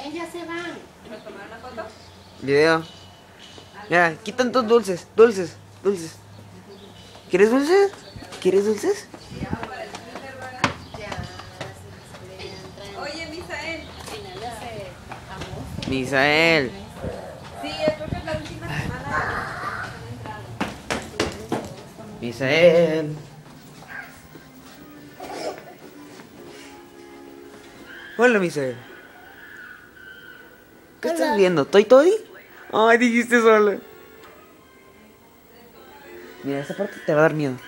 Ellas se van. ¿Me tomar una foto? Video. Mira, aquí tantos dulces, dulces. ¿Quieres dulces? ¿Quieres dulces? Ya, para el kinder, ¿verdad? Ya, se entran. Oye, Misael. Finales de agosto. Misael. Sí, creo que es la última semana han entrado. Misael. Hola, Misael. ¿Qué estás viendo? ¿Toy Toddy? Ay, dijiste sola. Mira, esta parte te va a dar miedo.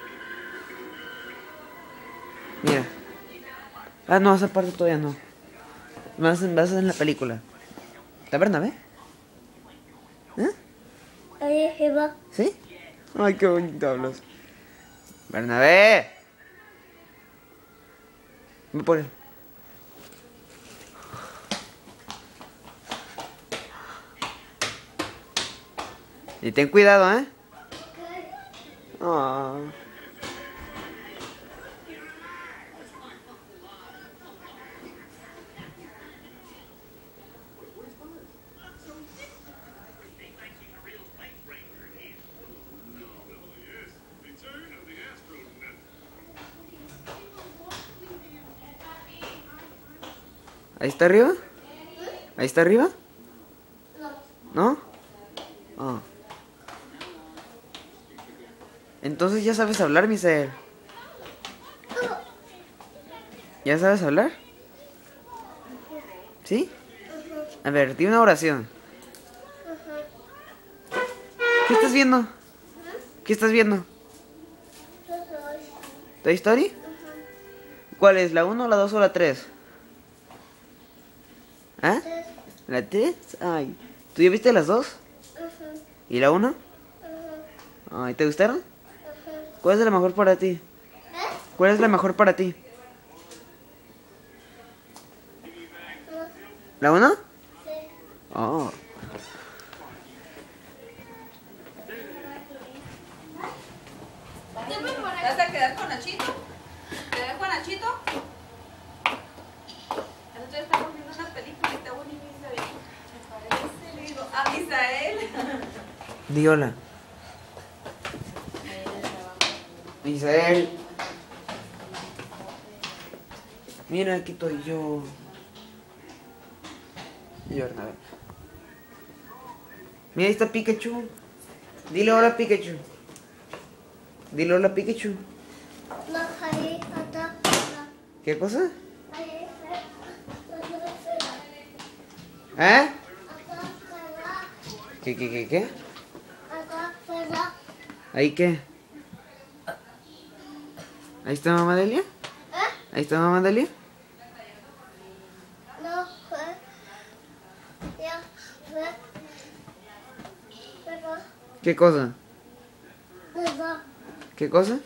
Mira. Ah, no, esa parte todavía no. Vas en la película. ¿La Bernabé? ¿Eh? Ahí se va. ¿Sí? Ay, qué bonito hablas. Bernabé. Ve por él. Y ten cuidado, ¿eh? Ah. ¿Ahí está arriba? ¿Ahí está arriba? ¿No? Ah. Entonces ya sabes hablar, Misael. ¿Ya sabes hablar? ¿Sí? A ver, di una oración. ¿Qué estás viendo? ¿Qué estás viendo? ¿Toy Story? ¿Cuál es? ¿La 1, la 2 o la 3? ¿Ah? ¿La 3? Ay. ¿Tú ya viste las 2? ¿Y la 1? Ay, ¿te gustaron? ¿Cuál es la mejor para ti? ¿Cuál es la mejor para ti? ¿La 1? Oh. ¿Te vas a quedar con Nachito? ¿Te dejo a Nachito? Nosotros estamos viendo una película y está bonito Misael. Me parece, le digo, a Misael. Di hola. Misael. Mira, aquí estoy yo. Y Bernabé. Mira, ahí está Pikachu. Dile hola, Pikachu. Dile hola, Pikachu. No, ahí está. ¿Qué cosa? Ahí ¿Eh? acá fuera. ¿Qué? Acá fuera. ¿Ahí qué? ¿Ahí está mamá Delia? ¿Ahí está mamá Delia? No fue. Ya fue. Pero. ¿Qué cosa? Pero. ¿Qué cosa?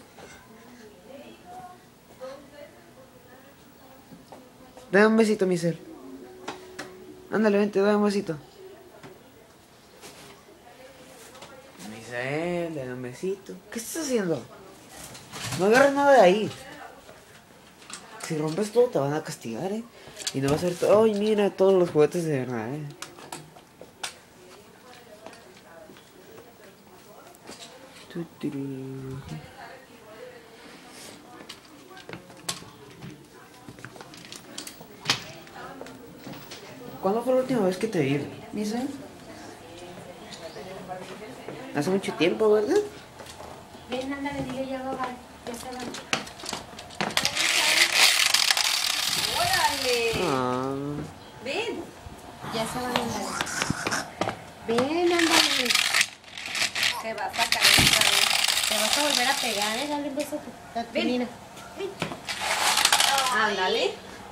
Dame un besito, Misael. Ándale, vente, dame un besito. Misael, dame un besito. ¿Qué estás haciendo? No agarres nada de ahí. Si rompes todo te van a castigar, ¿eh? Y no va a ser todo. Ay, mira, todos los juguetes de verdad, ¿eh? ¿Cuándo fue la última vez que te vi, Misael? Hace mucho tiempo, ¿verdad? Ven, ándale, dile ya va, ya se van. ¡Órale! Ah. Ven. Ya se van, ándale. Ven, ándale. Te vas a caer otra vez. Te vas a volver a pegar, dale un beso a tu Ven. nina. Ándale.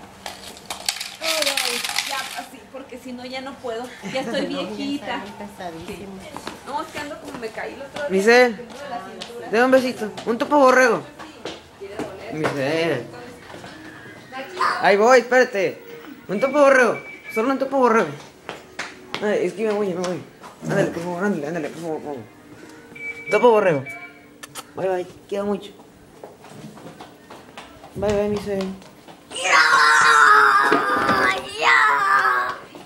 Ay, ya así, porque si no ya no puedo. Ya estoy viejita. Ya está pesadísimo. No, es que ando como me caí el otro día. Misael, Tengo de la cintura. dame un besito. Un topo borrego. Misael. Ahí voy, espérate. Un topo borrego. Solo un topo borrego. Ay, es que me voy. Ándale, por favor, ándale, por favor. Topo borrego. Bye, queda mucho. Bye, Misael.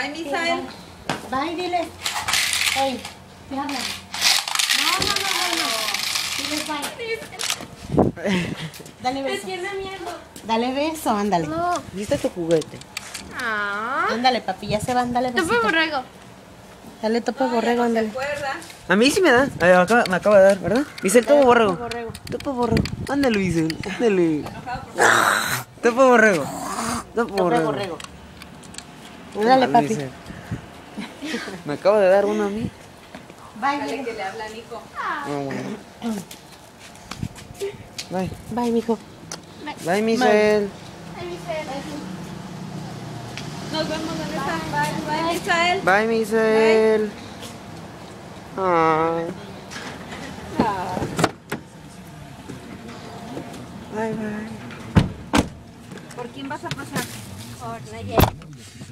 Bye, Misael. Bye, dile. Hey, ¿qué hablan? No. Diles bye. Dale beso. Tiene miedo. Dale beso, ándale. No. ¿Viste tu juguete? Ándale, papi, ya se van, dale beso. borrego. Dale tope borrego, ándale. ¿Recuerda? A mí sí me da. Me acaba de dar, ¿verdad? Dice el topo borrego. borrego. Topo borrego. Ándale, Vicel. Ándale. Topo borrego. Topo Tope borrego. borrego. Ándale, papi. Vicel. Me acaba de dar uno a mí. Bye, Dale dile. que le habla a Nico. Ah, bueno. Bye. Bye, mijo. Bye, Michelle. Nos vemos en esa. Bye, Misael. Bye, Michelle. Ay. Bye, bye. ¿Por quién vas a pasar? Por Nayeli.